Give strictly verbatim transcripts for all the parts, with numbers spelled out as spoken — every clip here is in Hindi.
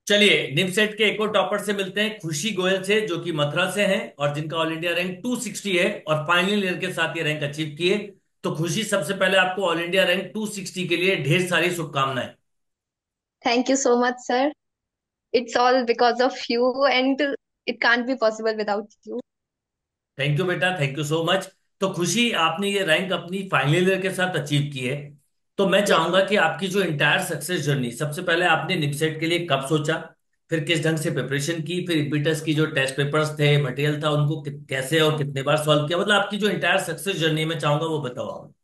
चलिए निमसेट के एक और टॉपर से मिलते हैं, खुशी गोयल से, जो कि मथुरा से हैं और जिनका all India rank two sixty है और फाइनल ईयर के साथ ये रैंक अचीव किए। तो खुशी, सबसे पहले आपको all India rank two sixty के लिए ढेर सारी शुभकामनाएं। Thank you so much, sir. It's all because of you, and it can't be possible without you. Thank you बेटा, थैंक यू सो मच। तो खुशी, आपने ये रैंक अपनी फाइनल ईयर के साथ अचीव की है। तो मैं Yes, चाहूंगा sir. कि आपकी जो इंटायर सक्सेस जर्नी, सबसे पहले आपने निमसेट के लिए कब सोचा, फिर किस ढंग से प्रिपरेशन की, फिर रिपीटर्स की जो टेस्ट पेपर्स थे, मटेरियल था, उनको कि- कैसे और कितने बार सॉल्व किया, मतलब आपकी जो इंटायर सक्सेस जर्नी में चाहूंगा वो बताओ आप।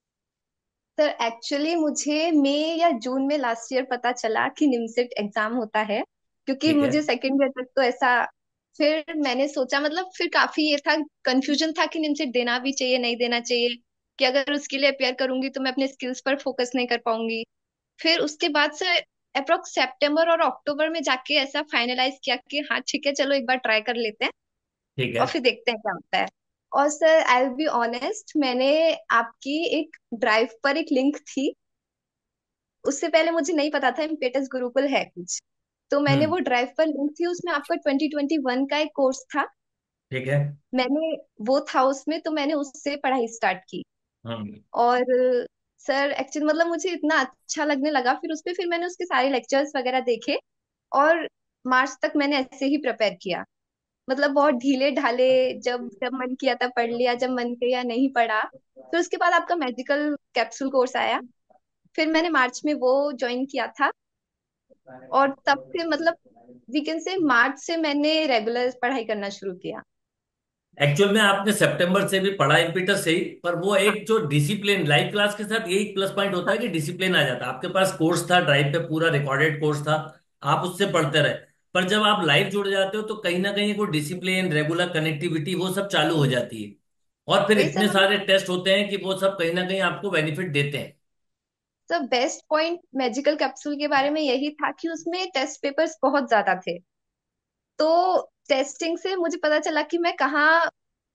सर एक्चुअली मुझे मई या जून में लास्ट ईयर पता चला कि निमसेट एग्जाम होता है, क्योंकि ठीक है। मुझे सेकेंड ईयर तक तो ऐसा। फिर मैंने सोचा, मतलब फिर काफी ये था, कंफ्यूजन था कि निमसेट देना भी चाहिए नहीं देना चाहिए, कि अगर उसके लिए अपेयर करूंगी तो मैं अपने स्किल्स पर फोकस नहीं कर पाऊंगी। फिर उसके बाद से अप्रोक्स सितंबर और अक्टूबर में जाके ऐसा फाइनलाइज किया कि हाँ ठीक है, चलो एक बार ट्राई कर लेते हैं ठीक है। और फिर देखते हैं क्या होता है। और sir I will be honest, मैंने आपकी एक ड्राइव पर एक लिंक थी, उससे पहले मुझे नहीं पता था इम्पेटस गुरुकुल है कुछ। तो मैंने हम्म। वो ड्राइव पर लिंक थी, उसमें आपका ट्वेंटी ट्वेंटी वन का एक कोर्स था। ठीक है। मैंने वो था उसमें, तो मैंने उससे पढ़ाई स्टार्ट की। हम्म। और सर एक्चुअली मतलब मुझे इतना अच्छा लगने लगा फिर उस पे, फिर मैंने उसके सारे लेक्चर्स वगैरह देखे। और मार्च तक मैंने ऐसे ही प्रिपेयर किया, मतलब बहुत ढीले ढाले। जब जब मन किया तब पढ़ लिया, जब मन किया नहीं पढ़ा। फिर उसके बाद आपका मेडिकल कैप्सूल कोर्स आया, फिर मैंने मार्च में वो ज्वाइन किया था। और तब से मतलब वी कैन से मार्च से मैंने रेगुलर पढ़ाई करना शुरू किया। एक्चुअल में आपने सितंबर से भी पढ़ा इम्पीटस से ही, पर वो हाँ, एक जो डिसिप्लिन लाइव क्लास के साथ यही प्लस पॉइंट होता हाँ। है कि डिसिप्लिन आ जाता है। आपके पास कोर्स था, ड्राइव पे पूरा रिकॉर्डेड कोर्स था, आप उससे पढ़ते रहे। पर जब आप लाइव जुड़ जाते हो तो कहीं ना कहीं वो डिसिप्लिन, रेगुलर कनेक्टिविटी, वो सब चालू हो जाती है। और फिर वही सर, इतने मतलब सारे टेस्ट होते हैं कि वो सब कहीं ना कहीं आपको बेनिफिट देते हैं। Sir best point medical capsule के बारे में यही था कि उसमें टेस्ट पेपर्स बहुत ज्यादा थे। तो टेस्टिंग से मुझे पता चला कि मैं कहाँ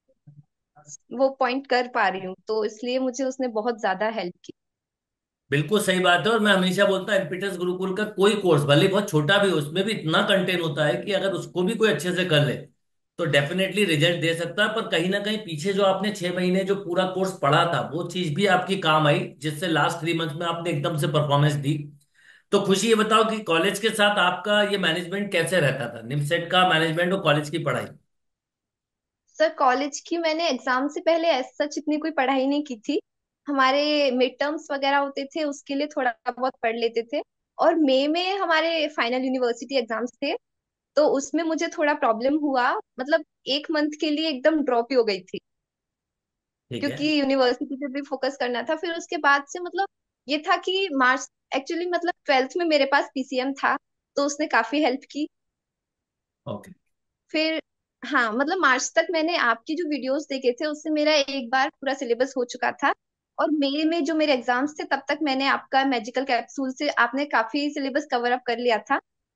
वो पॉइंट कर पा रही हूँ, तो इसलिए मुझे उसने बहुत ज्यादा हेल्प की। बिल्कुल सही बात है। और मैं हमेशा बोलता हूँ एमपीटेस गुरुकुल का कोई कोर्स भले ही बहुत छोटा भी हो, उसमें भी इतना कंटेंट होता है कि अगर उसको भी कोई अच्छे से कर ले तो डेफिनेटली रिजल्ट दे सकता है। पर कहीं ना कहीं पीछे जो आपने छह महीने जो पूरा कोर्स पढ़ा था वो चीज भी आपकी काम आई, जिससे लास्ट थ्री मंथ में आपने एकदम से परफॉर्मेंस दी। तो खुशी, ये बताओ कि कॉलेज के साथ आपका ये मैनेजमेंट कैसे रहता था, निमसेट का मैनेजमेंट और कॉलेज की पढ़ाई। सर कॉलेज की मैंने एग्जाम से पहले एज सच इतनी कोई पढ़ाई नहीं की थी। हमारे मिड टर्म्स वगैरह होते थे, उसके लिए थोड़ा बहुत पढ़ लेते थे। और मई में हमारे फाइनल यूनिवर्सिटी एग्जाम्स थे, तो उसमें मुझे थोड़ा प्रॉब्लम हुआ। मतलब एक मंथ के लिए एकदम ड्रॉप ही हो गई थी, ठीक है। क्योंकि यूनिवर्सिटी पे भी फोकस करना था। फिर उसके बाद से मतलब ये था कि मार्च, एक्चुअली मतलब ट्वेल्थ में मेरे पास पीसीएम था, तो उसने काफी हेल्प की। ओके। फिर हाँ, मतलब मार्च तक मैंने आपकी जो वीडियोस देखे थे उससे मेरा एक बार पूरा सिलेबस हो चुका था। और मई में जो मेरे एग्जाम्स थे तब तक मैंने आपका मैजिकल कैप्सूल से आपने काफी सिलेबस कवर अप कर लिया था,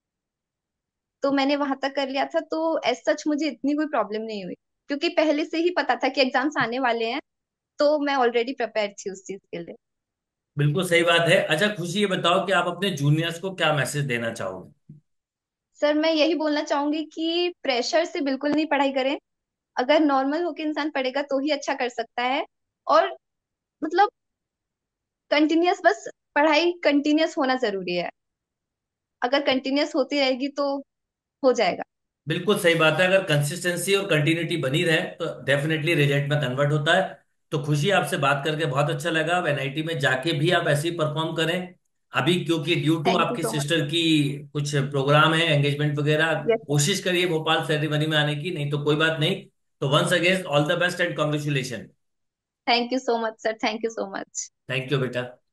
तो मैंने वहां तक कर लिया था। तो एज सच मुझे इतनी कोई प्रॉब्लम नहीं हुई, क्योंकि पहले से ही पता था कि एग्जाम्स आने वाले हैं, तो मैं ऑलरेडी प्रिपेयर थी उस चीज के लिए। बिल्कुल सही बात है। अच्छा खुशी, ये बताओ कि आप अपने जूनियर्स को क्या मैसेज देना चाहोगे। सर मैं यही बोलना चाहूंगी कि प्रेशर से बिल्कुल नहीं पढ़ाई करें। अगर नॉर्मल होके इंसान पढ़ेगा तो ही अच्छा कर सकता है। और मतलब कंटिन्यूअस, बस पढ़ाई कंटिन्यूअस होना जरूरी है। अगर कंटिन्यूअस होती रहेगी तो हो जाएगा। बिल्कुल सही बात है। अगर कंसिस्टेंसी और कंटिन्यूटी बनी रहे तो डेफिनेटली रिजल्ट में कन्वर्ट होता है। तो खुशी, आपसे बात करके बहुत अच्छा लगा। अब एनआईटी में जाके भी आप ऐसे ही परफॉर्म करें। अभी क्योंकि ड्यू टू थैंक यू आपकी सो मच। सिस्टर की कुछ प्रोग्राम है, एंगेजमेंट वगैरह, यस सर। कोशिश करिए भोपाल सेरेमनी में आने की, नहीं तो कोई बात नहीं। तो once again all the best and congratulation. Thank you so much sir, thank you so much. Thank you बेटा।